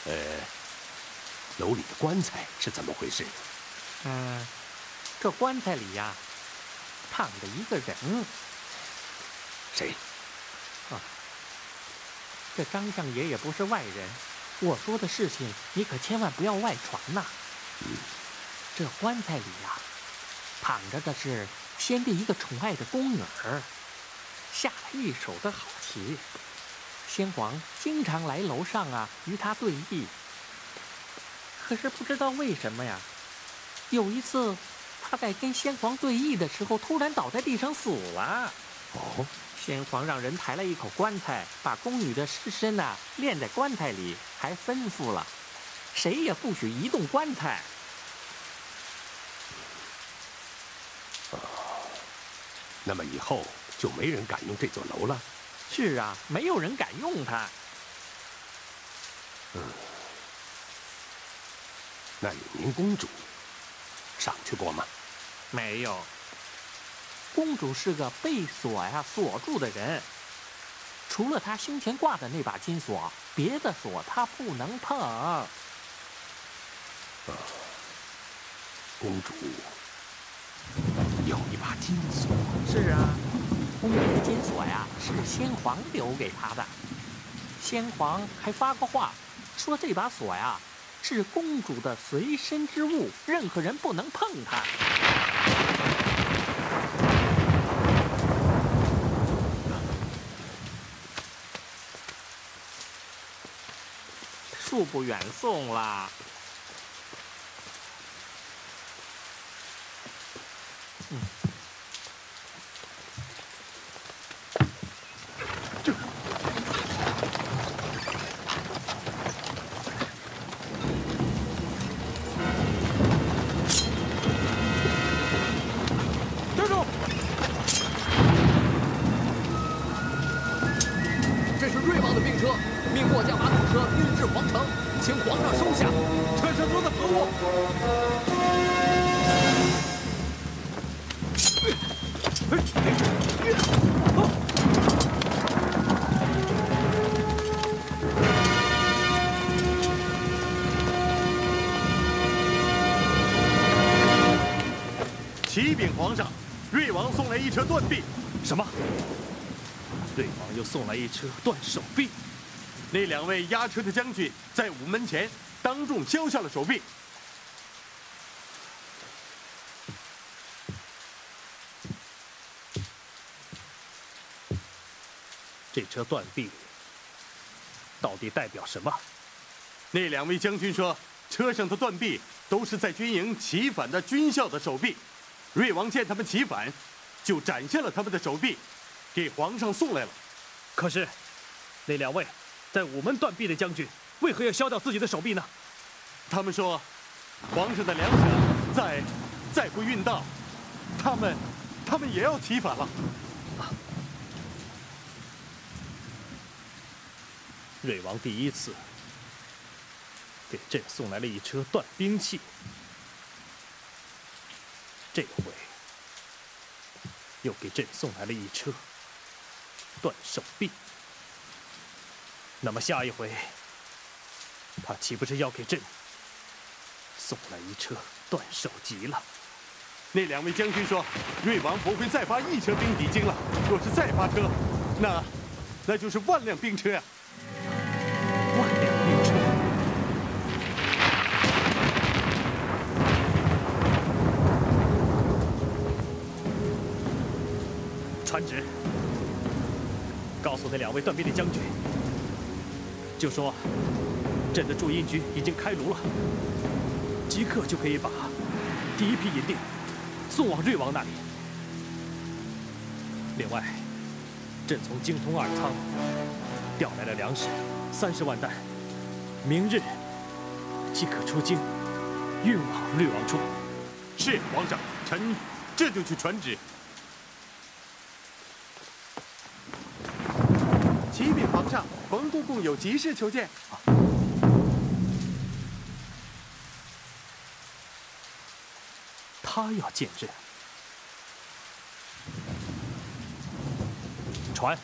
楼里的棺材是怎么回事？ 这棺材里呀，躺着一个人。 谁？ 这张相爷也不是外人，我说的事情你可千万不要外传呐。这棺材里呀，躺着的是先帝一个宠爱的宫女儿，下了一手的好棋。先皇经常来楼上啊与她对弈，可是不知道为什么呀，有一次他在跟先皇对弈的时候，突然倒在地上死了。 哦， 先皇让人抬了一口棺材，把宫女的尸身呐殓在棺材里，还吩咐了，谁也不许移动棺材。 那么以后就没人敢用这座楼了？ 是啊，没有人敢用它。 那永宁公主上去过吗？ 没有。公主是个被锁呀锁住的人，除了她胸前挂的那把金锁，别的锁她不能碰。 公主有一把金锁。 是啊，公主的金锁呀是先皇留给她的。先皇还发过话，说这把锁呀是公主的随身之物，任何人不能碰它。恕不远送啦。 站住！这是瑞王的兵车，命末将把此车运至皇城，请皇上收下。车上装的何物？ 启禀皇上，瑞王送来一车断臂。 什么？瑞王又送来一车断手臂？ 那两位押车的将军在午门前当众削下了手臂。 这车断臂到底代表什么？ 那两位将军说，车上的断臂都是在军营起反的军校的手臂。瑞王见他们起反，就斩下了他们的手臂，给皇上送来了。 可是，那两位在午门断臂的将军，为何要削掉自己的手臂呢？ 他们说，皇上的粮饷再不运到，他们也要起反了。 瑞王第一次给朕送来了一车断兵器，这回又给朕送来了一车断手臂。那么下一回，他岂不是要给朕送来一车断手级了？ 那两位将军说，瑞王不会再发一车兵抵京了。若是再发车，那就是万辆兵车呀！ 万辆兵车。传旨，告诉那两位断臂的将军，就说朕的驻印局已经开炉了，即刻就可以把第一批银锭送往瑞王那里。另外，朕从京通二仓调来了粮食30万担，明日即可出京，运往瑞王处。 是皇上，臣这就去传旨。启禀皇上，冯公公有急事求见。 他要见朕。传。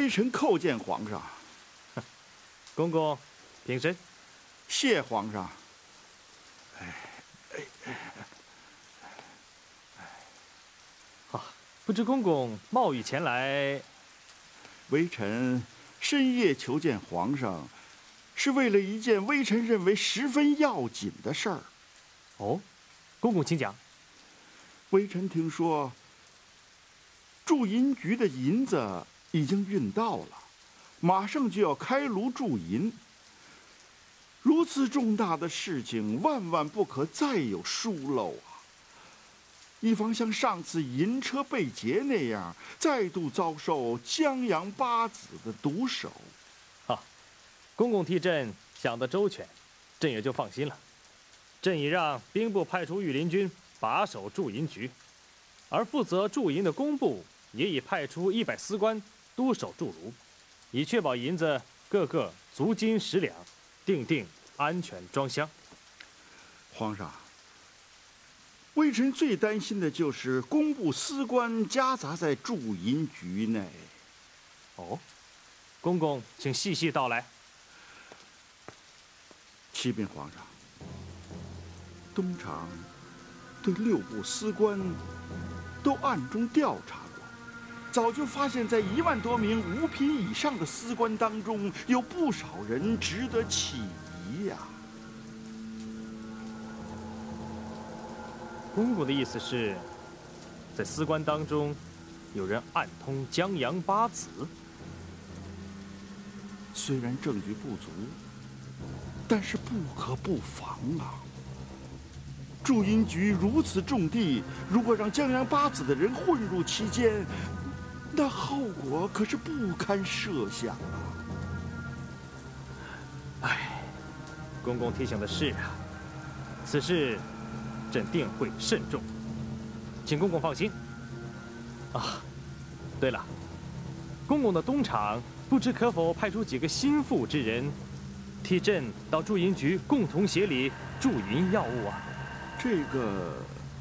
微臣叩见皇上。 公公，平身。 谢皇上。 不知公公冒雨前来， 微臣深夜求见皇上，是为了一件微臣认为十分要紧的事儿。 哦，公公请讲。 微臣听说，铸银局的银子已经运到了，马上就要开炉铸银。如此重大的事情，万万不可再有疏漏啊！以防像上次银车被劫那样，再度遭受江洋八子的毒手。 公公替朕想得周全，朕也就放心了。朕已让兵部派出御林军把守驻银局，而负责驻银的工部也已派出100司官督守驻炉，以确保银子个个足金10两，定安全装箱。 皇上，微臣最担心的就是工部司官夹杂在驻银局内。 哦，公公请细细道来。 启禀皇上，东厂对6部司官都暗中调查过，早就发现，在1万多名5品以上的司官当中，有不少人值得起疑呀。 公公的意思是，在司官当中，有人暗通江洋八子。 虽然证据不足，但是不可不防啊！驻银局如此重地，如果让江洋八子的人混入其间，那后果可是不堪设想啊！ 唉，公公提醒的是啊，此事朕定会慎重，请公公放心。啊，对了，公公的东厂不知可否派出几个心腹之人，替朕到驻银局共同协理驻银要务啊？ 这个，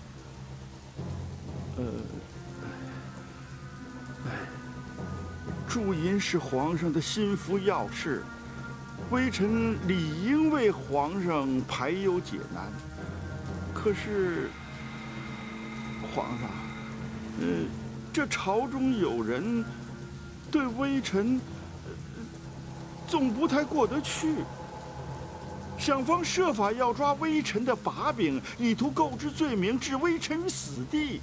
驻银是皇上的心腹要事，微臣理应为皇上排忧解难。可是，皇上，这朝中有人对微臣，总不太过得去。想方设法要抓微臣的把柄，以图构置罪名，置微臣于死地。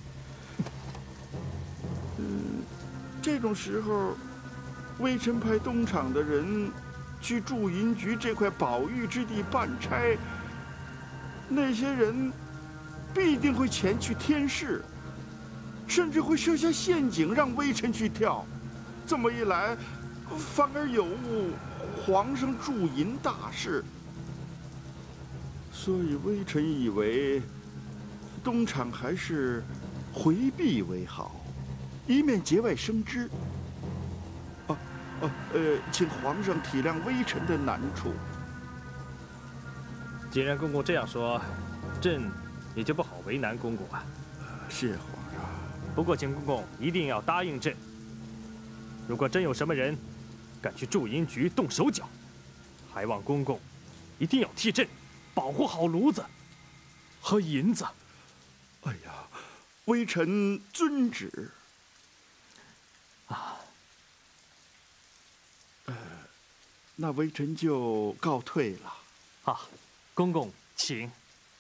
这种时候，微臣派东厂的人去驻银局这块宝玉之地办差，那些人必定会前去添事，甚至会设下陷阱让微臣去跳。这么一来，反而有误皇上驻银大事。所以微臣以为，东厂还是回避为好，以免节外生枝。请皇上体谅微臣的难处。 既然公公这样说，朕也就不好为难公公啊。 谢皇上。 不过，请公公一定要答应朕，如果真有什么人敢去驻银局动手脚，还望公公一定要替朕保护好炉子和银子。 哎呀，微臣遵旨。那微臣就告退了。 啊，公公请。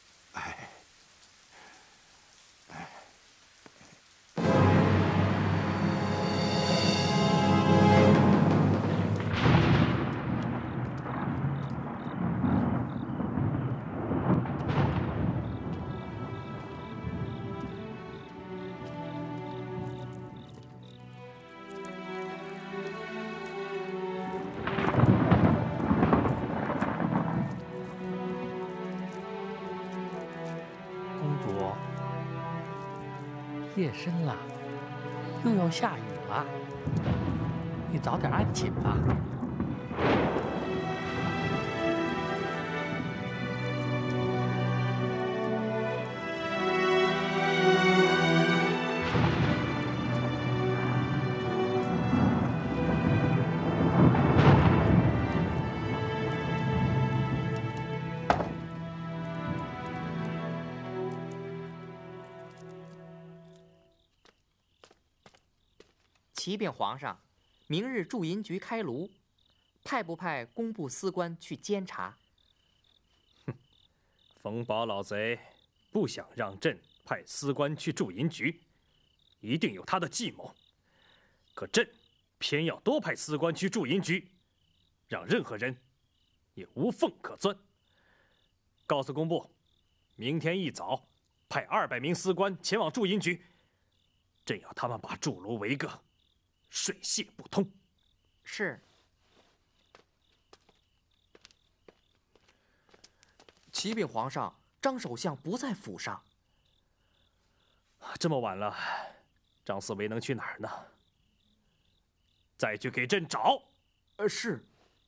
夜深了，又要下雨了，你早点安寝吧。 启禀皇上，明日驻银局开炉，派不派工部司官去监察？ 冯保老贼不想让朕派司官去驻银局，一定有他的计谋。可朕偏要多派司官去驻银局，让任何人也无缝可钻。告诉工部，明天一早派200名司官前往驻银局，朕要他们把筑炉围个水泄不通。 是。启禀皇上，张首相不在府上。 这么晚了，张四维能去哪儿呢？再去给朕找。 是。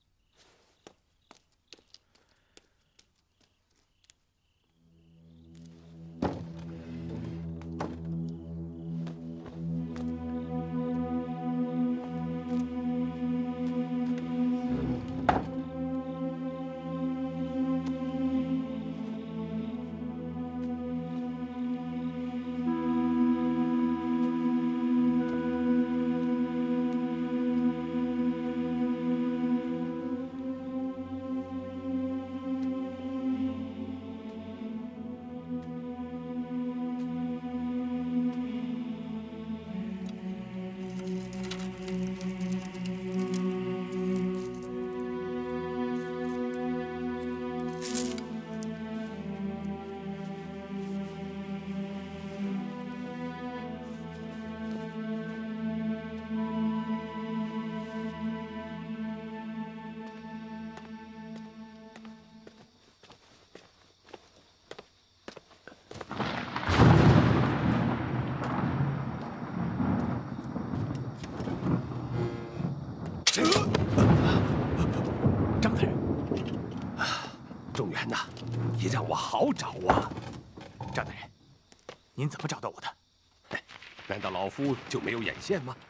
张大人，中原呐，你让我好找啊！ 张大人，您怎么找到我的？ 难道老夫就没有眼线吗？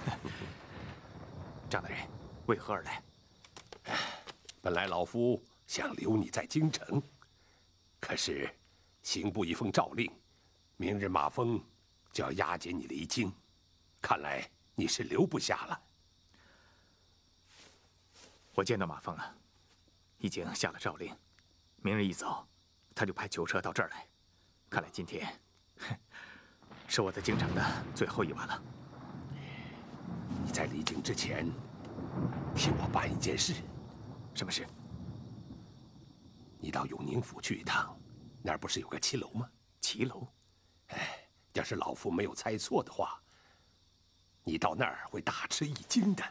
张大人，为何而来？ 本来老夫想留你在京城，可是刑部一封诏令，明日马蜂就要押解你离京，看来你是留不下了。 我见到马蜂了，已经下了诏令，明日一早他就派囚车到这儿来。看来今天是我在京城的最后一晚了。 你在离京之前，替我办一件事。 什么事？ 你到永宁府去一趟，那儿不是有个骑楼吗？ 骑楼？ 要是老夫没有猜错的话，你到那儿会大吃一惊的。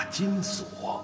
金锁。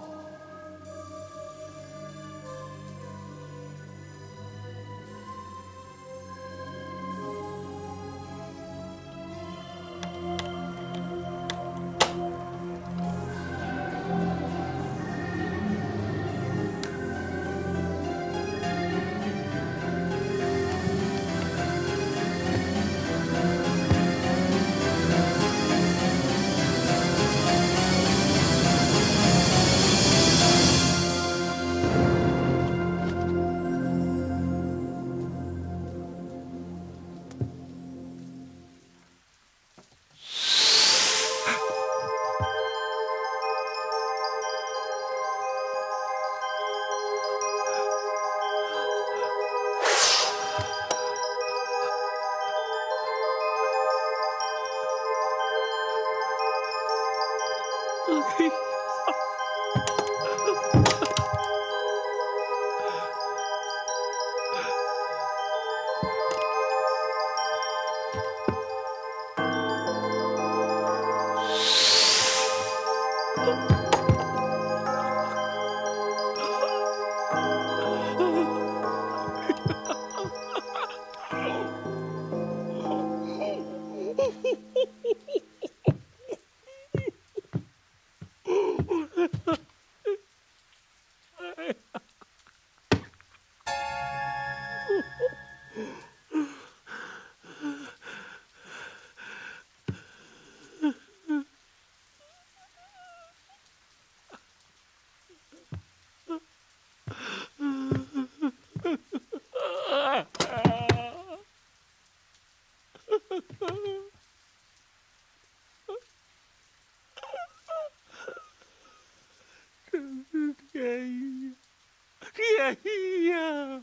天呀！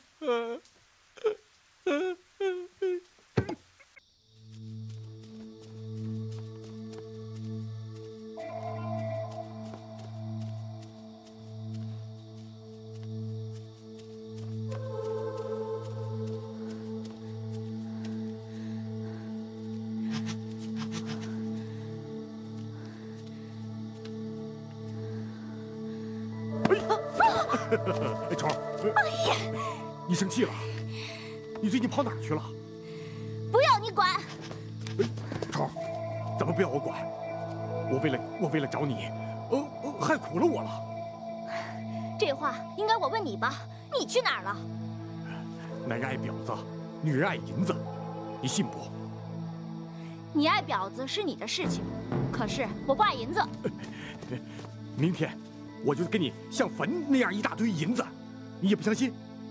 虫儿，你生气了？你最近跑哪儿去了？ 不要你管！ 虫儿，怎么不要我管？我为了找你，害苦了我了。 这话应该我问你吧？你去哪儿了？ 男人爱婊子，女人爱银子，你信不？ 你爱婊子是你的事情，可是我不爱银子。 明天我就给你像坟那样一大堆银子，你也不相信？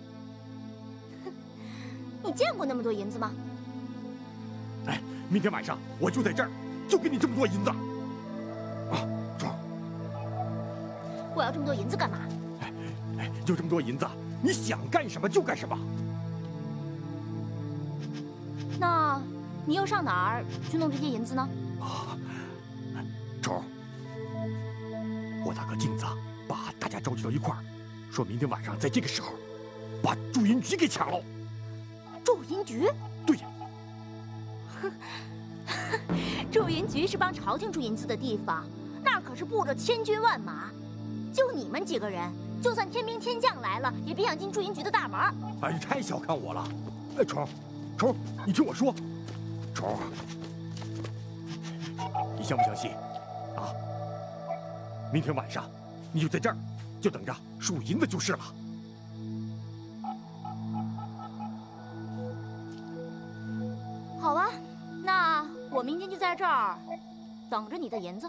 你见过那么多银子吗？ 哎，明天晚上我就在这儿，就给你这么多银子。啊，爽！ 我要这么多银子干嘛？ 就这么多银子，你想干什么就干什么。 那你又上哪儿去弄这些银子呢？ 啊，虫，我大哥镜子把大家召集到一块儿，说明天晚上在这个时候，把驻银局给抢了。 驻银局？ 对呀。 驻银局是帮朝廷驻银子的地方，那儿可是布着千军万马，就你们几个人，就算天兵天将来了，也别想进驻银局的大门。 哎，你太小看我了。哎，虫，你听我说，虫，你相不相信？啊？明天晚上你就在这儿，就等着数银子就是了。 好啊，那我明天就在这儿等着你的银子。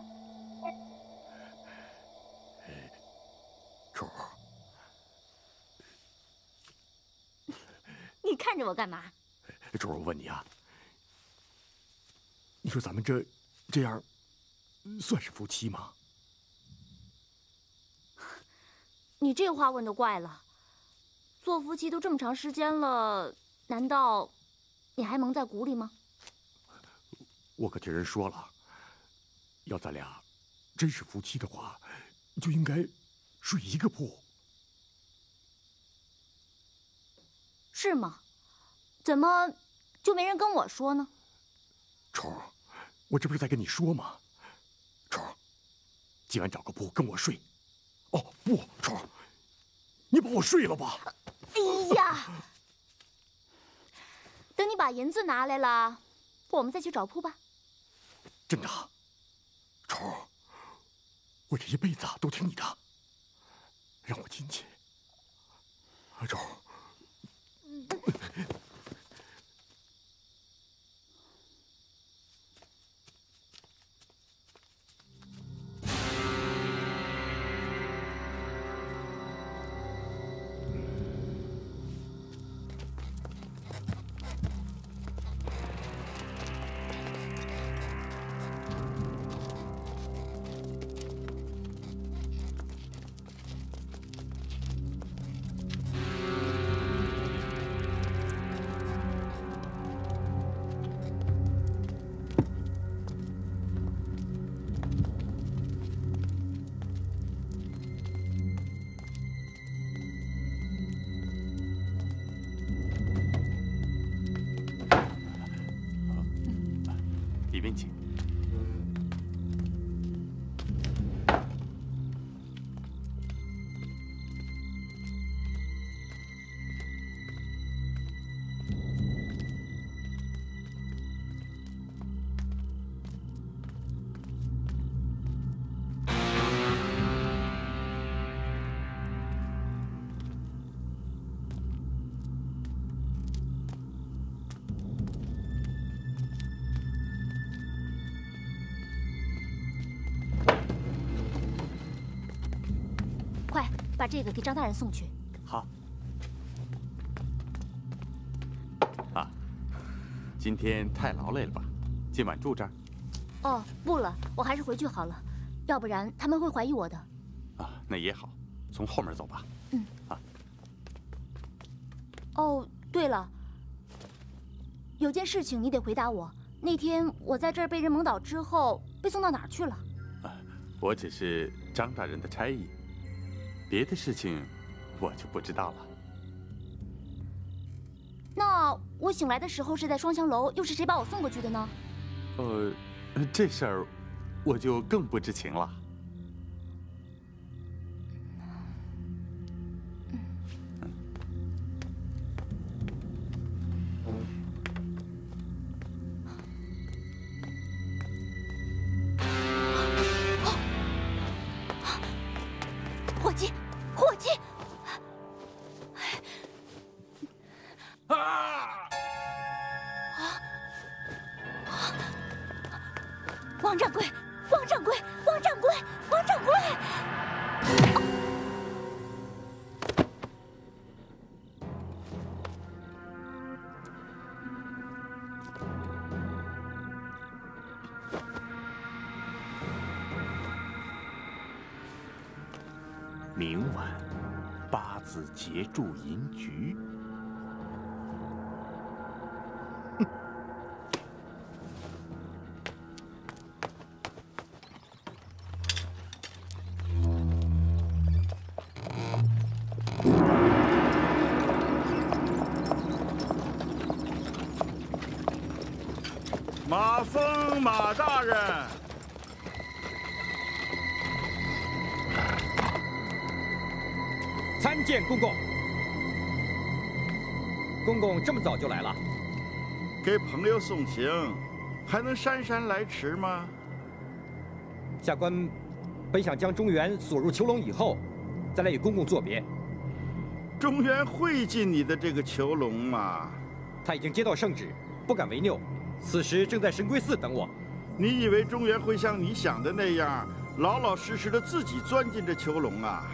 虫， 你看着我干嘛？ 虫，我问你啊，你说咱们这样算是夫妻吗？ 你这话问得怪了，做夫妻都这么长时间了，难道你还蒙在鼓里吗？ 我可听人说了，要咱俩真是夫妻的话，就应该睡一个铺。 是吗？怎么就没人跟我说呢？ 虫，我这不是在跟你说吗？虫， 今晚找个铺跟我睡。哦不，丑，你把我睡了吧。 哎呀，等你把银子拿来了，我们再去找铺吧。 真的，丑，我这一辈子都听你的，让我进去。丑。 里面请。 快把这个给张大人送去。 好。啊，今天太劳累了吧？今晚住这儿？ 哦，不了，我还是回去好了，要不然他们会怀疑我的。 啊，那也好，从后面走吧。 嗯。 啊。 哦，对了，有件事情你得回答我。那天我在这儿被人蒙倒之后，被送到哪儿去了？ 我只是张大人的差役，别的事情我就不知道了。 那我醒来的时候是在双香楼，又是谁把我送过去的呢？ 这事儿我就更不知情了。 伙计，伙计！王掌柜，王掌柜，王掌柜，王掌柜！ 明晚八字节祝银局。 马峰，马大人。 参见公公。公公这么早就来了？ 给朋友送行，还能姗姗来迟吗？ 下官本想将中原锁入囚笼以后，再来与公公作别。 中原会进你的这个囚笼吗？ 他已经接到圣旨，不敢违拗，此时正在神龟寺等我。 你以为中原会像你想的那样，老老实实的自己钻进这囚笼啊？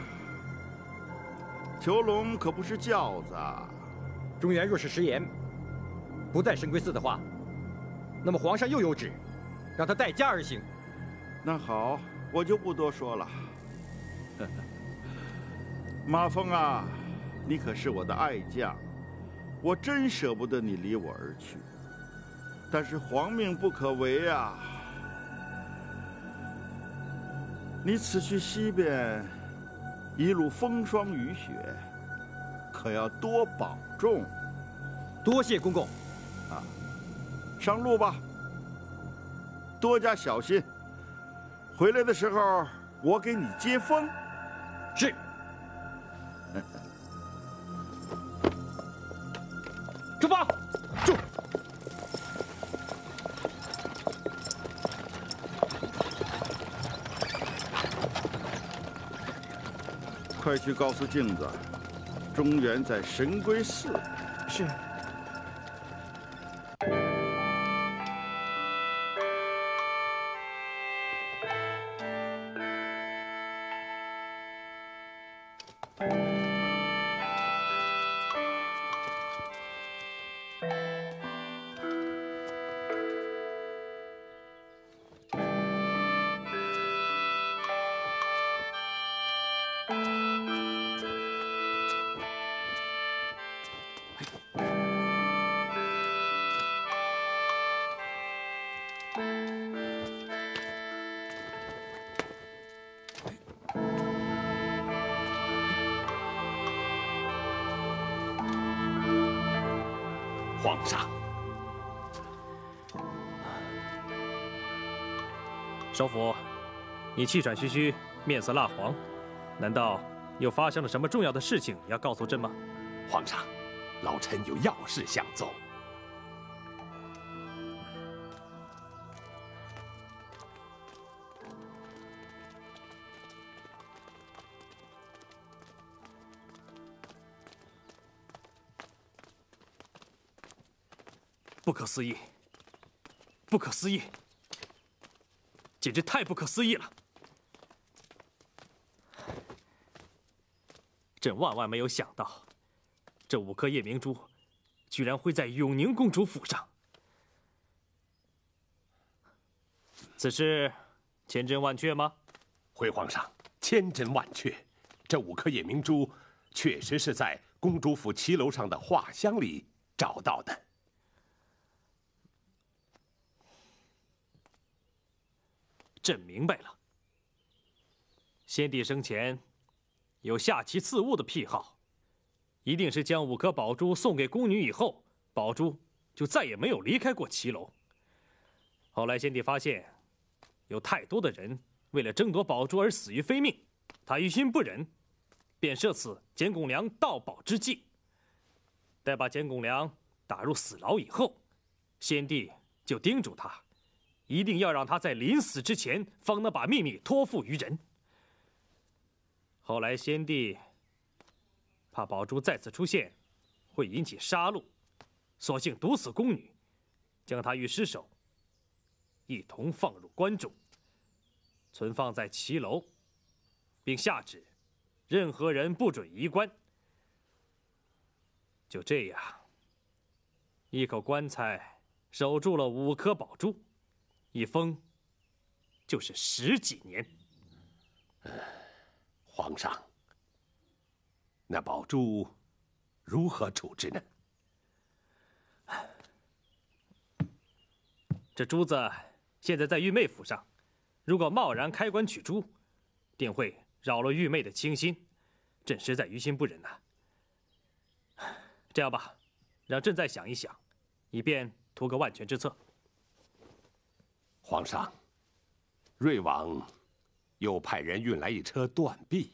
囚笼可不是轿子。 中原若是食言，不在神龟寺的话，那么皇上又有旨，让他待驾而行。 那好，我就不多说了。马峰啊，你可是我的爱将，我真舍不得你离我而去。但是皇命不可违啊！你此去西边，一路风霜雨雪，可要多保重。 多谢公公。 啊，上路吧，多加小心。回来的时候我给你接风。 是。出发！住！ 快去告诉镜子，中原在神龟寺。 是。 皇上， 首府，你气喘吁吁，面色蜡黄，难道又发生了什么重要的事情要告诉朕吗？ 皇上，老臣有要事相奏。 不可思议！不可思议！简直太不可思议了！朕万万没有想到，这5颗夜明珠居然会在永宁公主府上。此事千真万确吗？ 回皇上，千真万确。这5颗夜明珠确实是在公主府骑楼上的画箱里找到的。 朕明白了。先帝生前有下棋刺物的癖好，一定是将5颗宝珠送给宫女以后，宝珠就再也没有离开过骑楼。后来先帝发现，有太多的人为了争夺宝珠而死于非命，他于心不忍，便设此简拱良盗宝之计。待把简拱良打入死牢以后，先帝就叮嘱他，一定要让他在临死之前方能把秘密托付于人。后来先帝怕宝珠再次出现会引起杀戮，索性毒死宫女，将她与尸首一同放入棺中，存放在骑楼，并下旨任何人不准移棺。就这样，一口棺材守住了5颗宝珠，一封就是10几年。 皇上，那宝珠如何处置呢？ 这珠子现在在玉妹府上，如果贸然开棺取珠，定会扰了玉妹的清心，朕实在于心不忍呐。这样吧，让朕再想一想，以便图个万全之策。 皇上，瑞王又派人运来一车断臂。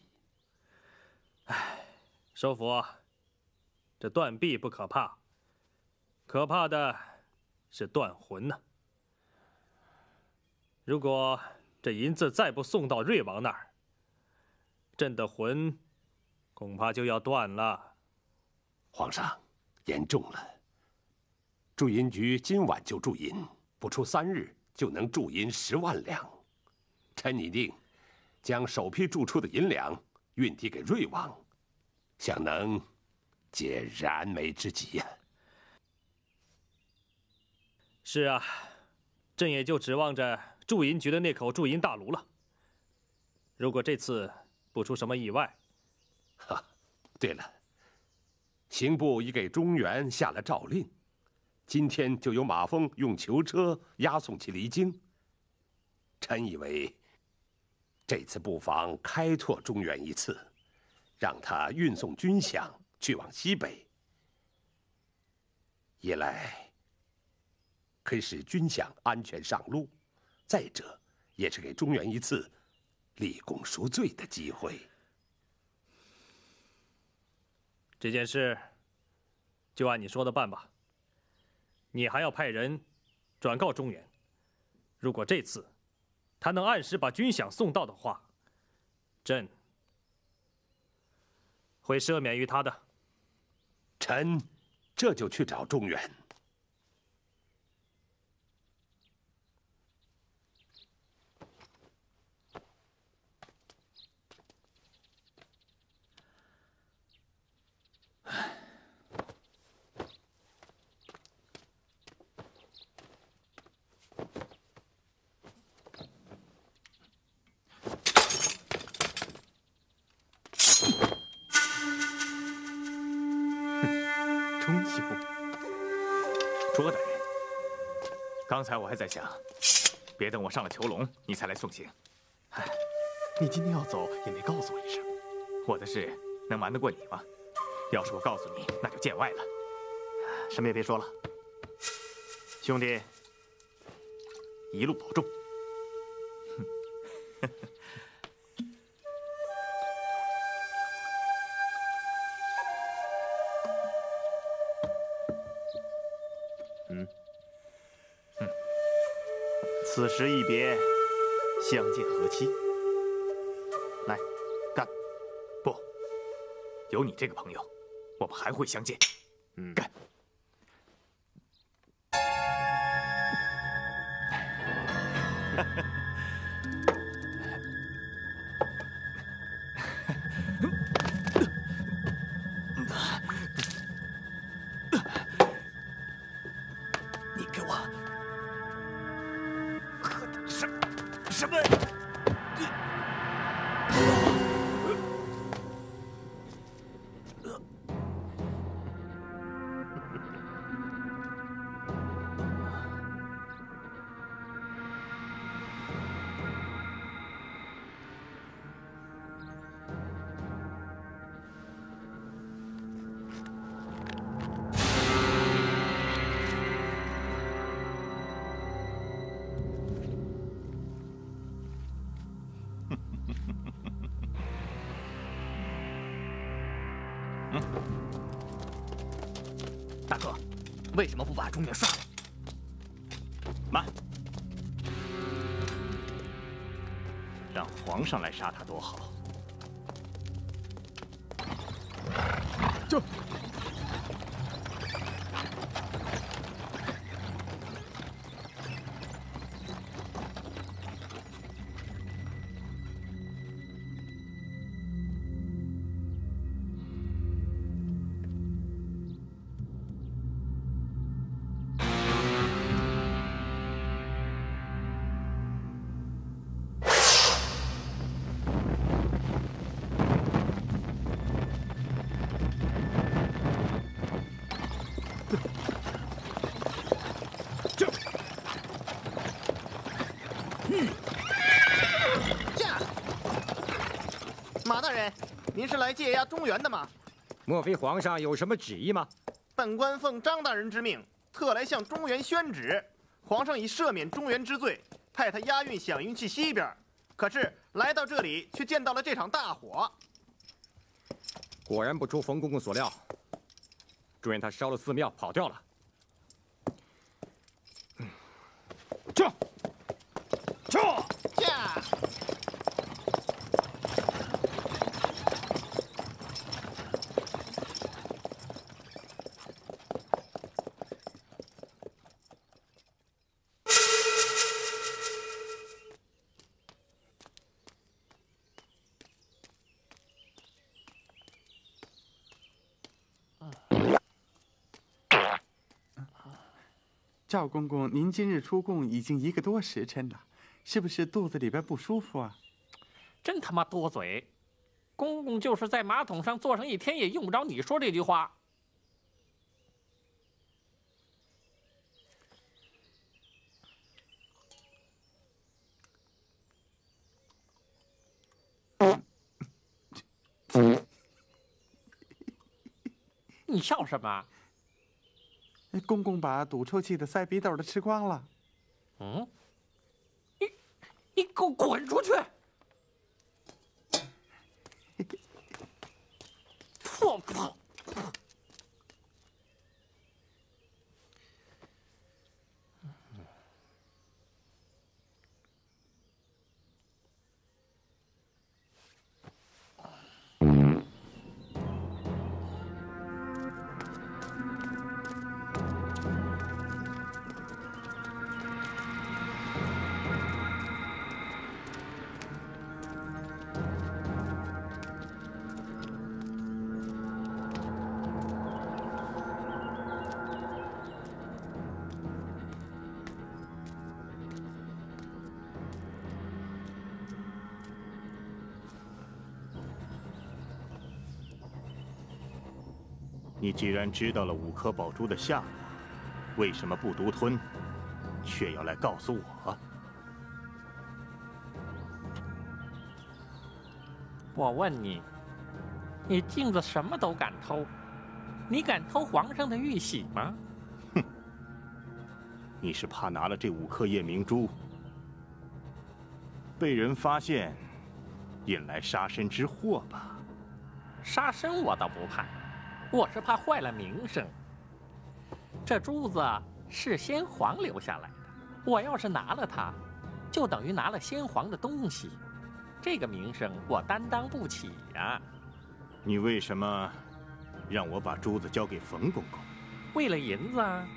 首府，这断臂不可怕，可怕的是断魂呐。如果这银子再不送到瑞王那儿，朕的魂恐怕就要断了。 皇上，言重了。铸银局今晚就铸银，不出3日就能铸银10万两。臣拟定将首批铸出的银两运递给瑞王，想能解燃眉之急呀。 是啊，朕也就指望着铸银局的那口铸银大炉了。如果这次不出什么意外， 对了，刑部已给中原下了诏令，今天就由马蜂用囚车押送其离京。臣以为，这次不妨开拓中原一次，让他运送军饷去往西北。一来可以使军饷安全上路，再者也是给中原一次立功赎罪的机会。 这件事就按你说的办吧。你还要派人转告中原，如果这次他能按时把军饷送到的话，朕会赦免于他的。 臣这就去找中原。 中秋，卓大人，刚才我还在想，别等我上了囚笼，你才来送行。哎，你今天要走也没告诉我一声，我的事能瞒得过你吗？要是我告诉你，那就见外了。 什么也别说了，兄弟， 一路保重。 此时一别，相见何期？来，干！ 不，有你这个朋友，我们还会相见。干！你给我喝的什么？ 大哥，为什么不把中原杀了？ 慢，让皇上来杀他多好。 这。 马大人，您是来借押中原的吗？ 莫非皇上有什么旨意吗？ 本官奉张大人之命，特来向中原宣旨，皇上已赦免中原之罪，派他押运饷银去西边。可是来到这里，却见到了这场大火。 果然不出冯公公所料，祝愿他烧了寺庙跑掉了。 撤！撤！ 驾！ 赵公公，您今日出宫已经1个多时辰了，是不是肚子里边不舒服啊？ 真他妈多嘴！公公就是在马桶上坐上1天，也用不着你说这句话。你笑什么？ 公公把堵抽气的塞鼻豆的吃光了。 你给我滚出去！ 你既然知道了5颗宝珠的下落，为什么不独吞，却要来告诉我？ 我问你，你镜子什么都敢偷，你敢偷皇上的玉玺吗？ 哼！你是怕拿了这5颗夜明珠，被人发现，引来杀身之祸吧？ 杀身我倒不怕。我是怕坏了名声。这珠子是先皇留下来的，我要是拿了它，就等于拿了先皇的东西，这个名声我担当不起呀。 你为什么让我把珠子交给冯公公？ 为了银子啊。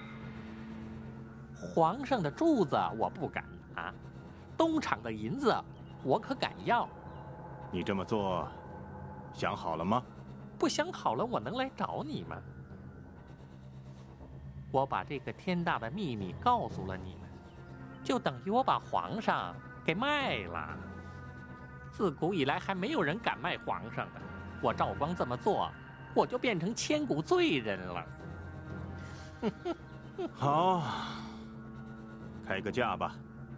皇上的珠子我不敢拿，东厂的银子我可敢要。 你这么做，想好了吗？ 不想好了，我能来找你吗？我把这个天大的秘密告诉了你们，就等于我把皇上给卖了。自古以来还没有人敢卖皇上的，我赵光这么做，我就变成千古罪人了。 好，开个价吧。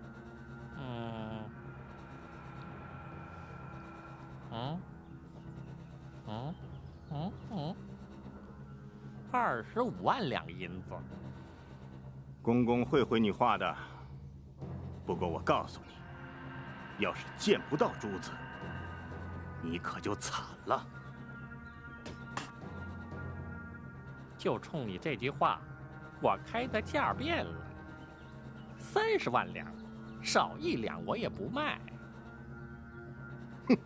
25万两银子。 公公会回你话的。不过我告诉你，要是见不到珠子，你可就惨了。 就冲你这句话，我开的价变了。30万两，少1两我也不卖。 哼！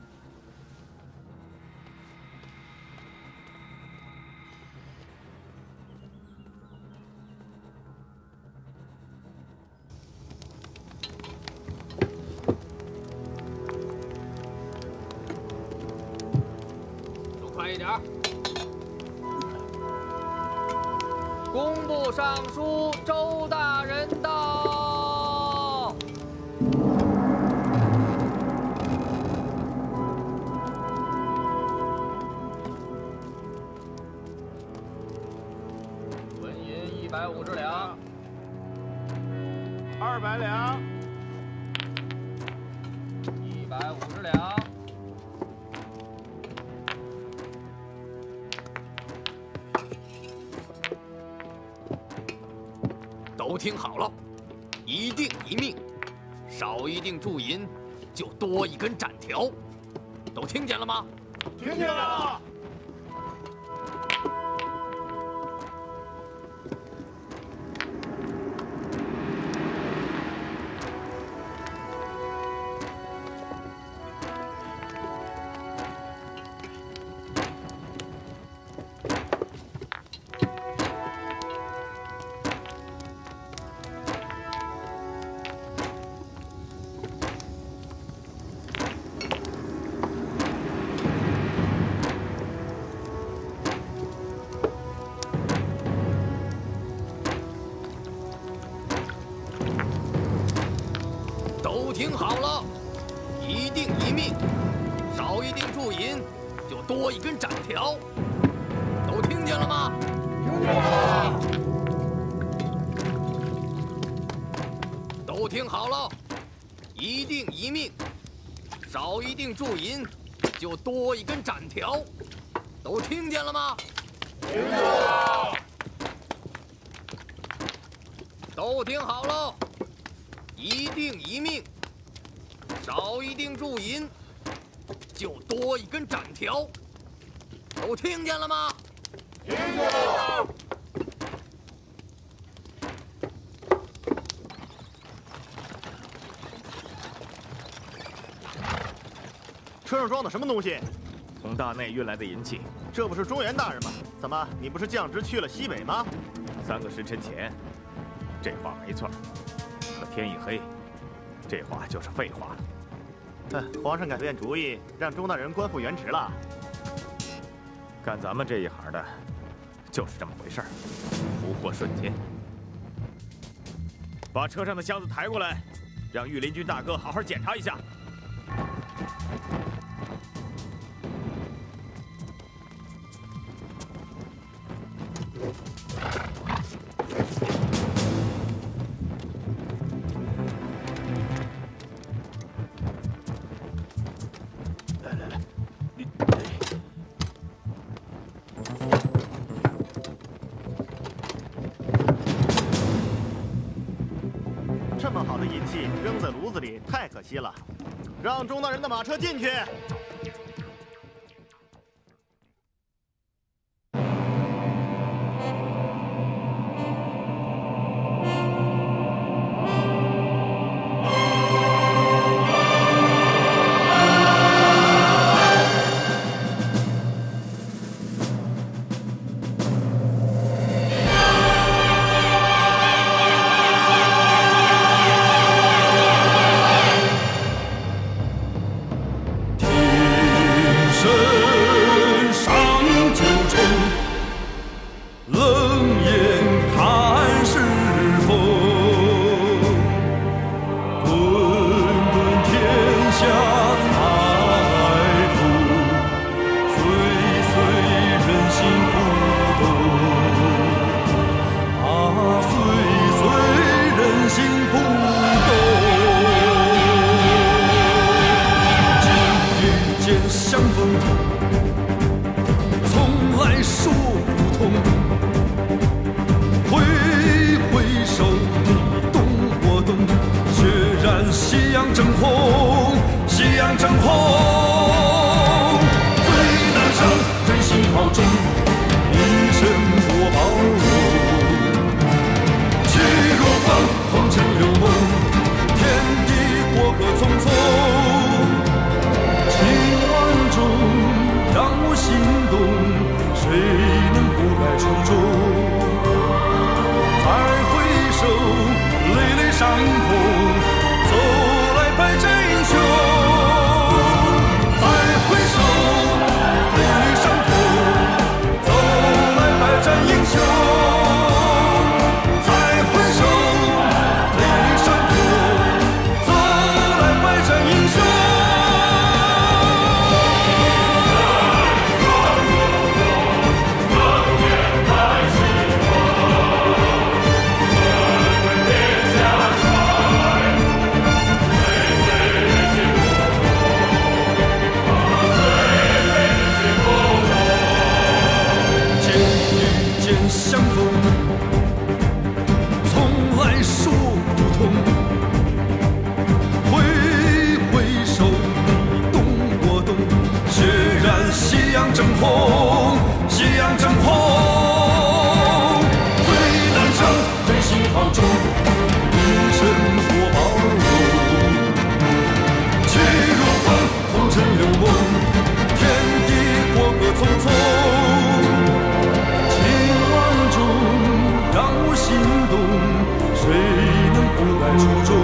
快一点！工部尚书周大人到。纹银150两 ，200两 ，150两。 都听好了，一定一命，少一锭铸银，就多一根斩条。都听见了吗？ 听见了。 听好了，一锭一命，少一锭铸银，就多一根斩条。都听见了吗？听见了。都听好了，一锭一命，少一锭铸银，就多一根斩条。都听见了吗？听见了。都听好了，一锭一命。少一锭铸银，就多一根斩条。 都听见了吗？ 听见了。车上装的什么东西？ 从大内运来的银器。 这不是中原大人吗？怎么，你不是降职去了西北吗 ？3个时辰前，这话没错。可天一黑，这话就是废话了。 皇上改变主意，让钟大人官复原职了。 干咱们这一行的，就是这么回事儿，福祸瞬间。把车上的箱子抬过来，让御林军大哥好好检查一下。 这么好的银器扔在炉子里，太可惜了。让钟大人的马车进去。 初衷。